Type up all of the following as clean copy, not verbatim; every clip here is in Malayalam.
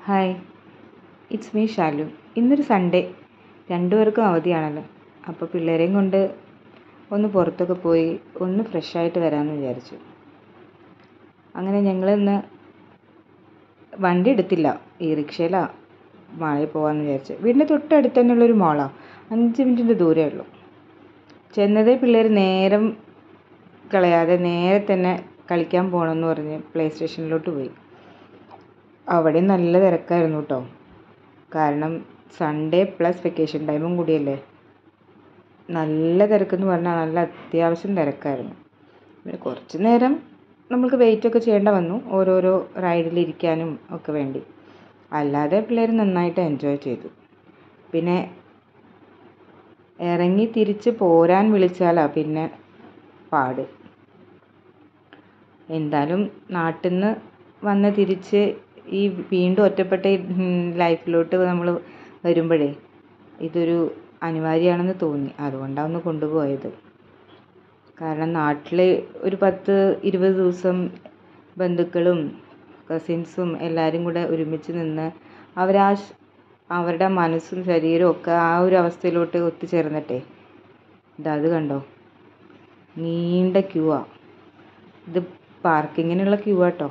Hi, it's me Shalu. ഇന്നൊരു സൺഡേ, രണ്ടുപേർക്കും അവധിയാണല്ലോ. അപ്പോൾ പിള്ളേരെയും കൊണ്ട് ഒന്ന് പുറത്തൊക്കെ പോയി ഒന്ന് ഫ്രഷായിട്ട് വരാമെന്ന് വിചാരിച്ചു. അങ്ങനെ ഞങ്ങളിന്ന് വണ്ടി എടുത്തില്ല, ഈ റിക്ഷയിലാണ് മാളിൽ പോകാമെന്ന് വിചാരിച്ചു. വീടിൻ്റെ തൊട്ടടുത്ത് തന്നെയുള്ളൊരു മോളാണ്, 5 മിനിറ്റിൻ്റെ ദൂരമേ ഉള്ളൂ. ചെന്നതേ പിള്ളേർ നേരം കളയാതെ നേരെ തന്നെ കളിക്കാൻ പോകണമെന്ന് പറഞ്ഞ് പ്ലേ സ്റ്റേഷനിലോട്ട് പോയി. അവിടെ നല്ല തിരക്കായിരുന്നു കേട്ടോ. കാരണം സൺഡേ പ്ലസ് വെക്കേഷൻ ടൈമും കൂടിയല്ലേ. നല്ല തിരക്കെന്ന് പറഞ്ഞാൽ നല്ല അത്യാവശ്യം തിരക്കായിരുന്നു. പിന്നെ കുറച്ച് നേരം നമുക്ക് വെയിറ്റൊക്കെ ചെയ്യേണ്ട വന്നു, ഓരോരോ റൈഡിലിരിക്കാനും ഒക്കെ വേണ്ടി. അല്ലാതെ പിള്ളേർ നന്നായിട്ട് എൻജോയ് ചെയ്തു. പിന്നെ ഇറങ്ങി തിരിച്ച് പോരാൻ വിളിച്ചാലാ പിന്നെ പാട്. എന്തായാലും നാട്ടിൽ നിന്ന് വന്ന് തിരിച്ച് ഈ വീണ്ടും ഒറ്റപ്പെട്ട ലൈഫിലോട്ട് നമ്മൾ വരുമ്പോഴേ ഇതൊരു അനിവാര്യമാണെന്ന് തോന്നി. അതുകൊണ്ടാണ് ഒന്ന് കൊണ്ടുപോയത്. കാരണം നാട്ടിൽ ഒരു 10-20 ദിവസം ബന്ധുക്കളും കസിൻസും എല്ലാവരും കൂടെ ഒരുമിച്ച് നിന്ന് അവരുടെ മനസ്സും ശരീരവും ഒക്കെ ആ ഒരു അവസ്ഥയിലോട്ട് ഒത്തുചേർന്നിട്ടേ അത് കണ്ടോ, നീണ്ട ക്യൂവാണ്. ഇത് പാർക്കിങ്ങിനുള്ള ക്യൂ ആട്ടോ.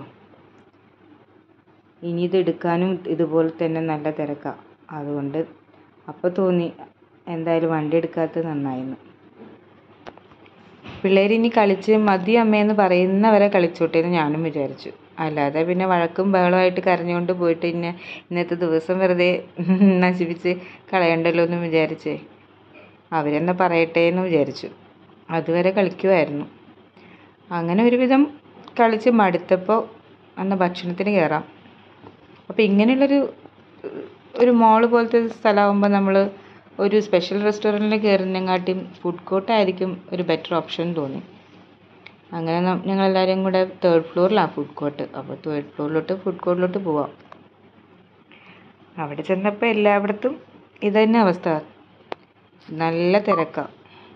ഇനി ഇത് എടുക്കാനും ഇതുപോലെ തന്നെ നല്ല തിരക്കാണ്. അതുകൊണ്ട് അപ്പോൾ തോന്നി എന്തായാലും വണ്ടി എടുക്കാത്തത് നന്നായിന്ന്. പിള്ളേർ ഇനി കളിച്ച് മതി അമ്മയെന്ന് പറയുന്നവരെ കളിച്ചോട്ടെ എന്ന് ഞാനും വിചാരിച്ചു. അല്ലാതെ പിന്നെ വഴക്കും ബഹളമായിട്ട് കരഞ്ഞുകൊണ്ട് പോയിട്ട് ഇന്നത്തെ ദിവസം വെറുതെ നശിപ്പിച്ച് കളയണ്ടല്ലോ എന്ന് വിചാരിച്ചേ അവരെന്നാ പറയട്ടെ എന്ന് വിചാരിച്ചു. അതുവരെ കളിക്കുമായിരുന്നു. അങ്ങനെ ഒരുവിധം കളിച്ച് മടുത്തപ്പോൾ അന്ന് ഭക്ഷണത്തിന് കയറാം. അപ്പോൾ ഇങ്ങനെയുള്ളൊരു മോള് പോലത്തെ സ്ഥലമാകുമ്പോൾ നമ്മൾ ഒരു സ്പെഷ്യൽ റെസ്റ്റോറൻറ്റിൽ കയറുന്നതിനെക്കാട്ടിയും ഫുഡ് കോർട്ടായിരിക്കും ഒരു ബെറ്റർ ഓപ്ഷൻ തോന്നി. അങ്ങനെ ഞങ്ങളെല്ലാവരും കൂടെ 3rd ഫ്ലോറിലാണ് ഫുഡ് കോർട്ട്. അപ്പോൾ 3rd ഫ്ലോറിലോട്ട് ഫുഡ് കോർട്ടിലോട്ട് പോവാം. അവിടെ ചെന്നപ്പോൾ എല്ലായിടത്തും ഇതുതന്നെ അവസ്ഥ, നല്ല തിരക്കാണ്.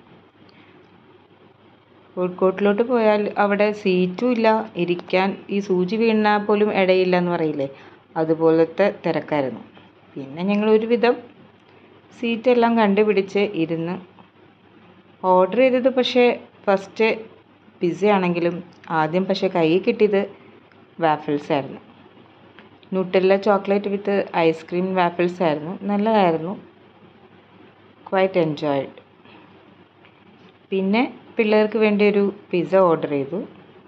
ഫുഡ് കോർട്ടിലോട്ട് പോയാൽ അവിടെ സീറ്റും ഇല്ല, ഇരിക്കാൻ ഈ സൂചി വീണാൽ പോലും ഇടയില്ല എന്ന് പറയില്ലേ, അതുപോലത്തെ തിരക്കായിരുന്നു. പിന്നെ ഞങ്ങൾ ഒരുവിധം സീറ്റെല്ലാം കണ്ടുപിടിച്ച് ഇരുന്ന് ഓർഡർ ചെയ്തത്. പക്ഷേ ഫസ്റ്റ് പിസ്സ ആണെങ്കിലും ആദ്യം പക്ഷേ കയ്യിൽ കിട്ടിയത് വാഫിൾസ് ആയിരുന്നു. Nutella chocolate with ice cream waffles ആയിരുന്നു. നല്ലതായിരുന്നു, ക്വൈറ്റ് എൻജോയ്ഡ്. പിന്നെ പിള്ളേർക്ക് വേണ്ടി ഒരു പിസ്സ ഓർഡർ ചെയ്തു.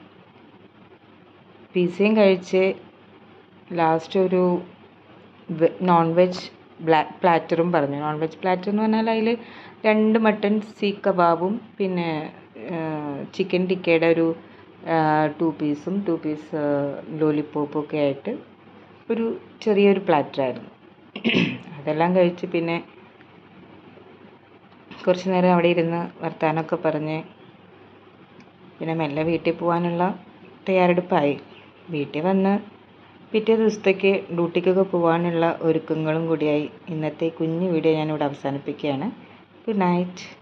പിസ്സയും കഴിച്ച് ലാസ്റ്റ് ഒരു നോൺ വെജ് പ്ലാറ്ററും പറഞ്ഞു. നോൺ വെജ് പ്ലാറ്റർ എന്ന് പറഞ്ഞാൽ അതിൽ 2 മട്ടൺ സീഖ് കബാബും പിന്നെ ചിക്കൻ ടിക്കയുടെ ഒരു 2 പീസും 2 പീസ് ലോലിപ്പോപ്പും ഒക്കെ ആയിട്ട് ഒരു ചെറിയൊരു പ്ലാറ്ററായിരുന്നു. അതെല്ലാം കഴിച്ച് പിന്നെ കുറച്ച് നേരം അവിടെ ഇരുന്ന് വർത്താനമൊക്കെ പറഞ്ഞ് പിന്നെ മെല്ലെ വീട്ടിൽ പോകാനുള്ള തയ്യാറെടുപ്പായി. വീട്ടിൽ വന്ന് പിറ്റേ ദിവസത്തേക്ക് ഡ്യൂട്ടിക്കൊക്കെ പോകാനുള്ള ഒരുക്കങ്ങളും കൂടിയായി. ഇന്നത്തെ കുഞ്ഞു വീഡിയോ ഞാനിവിടെ അവസാനിപ്പിക്കുകയാണ്. Good night.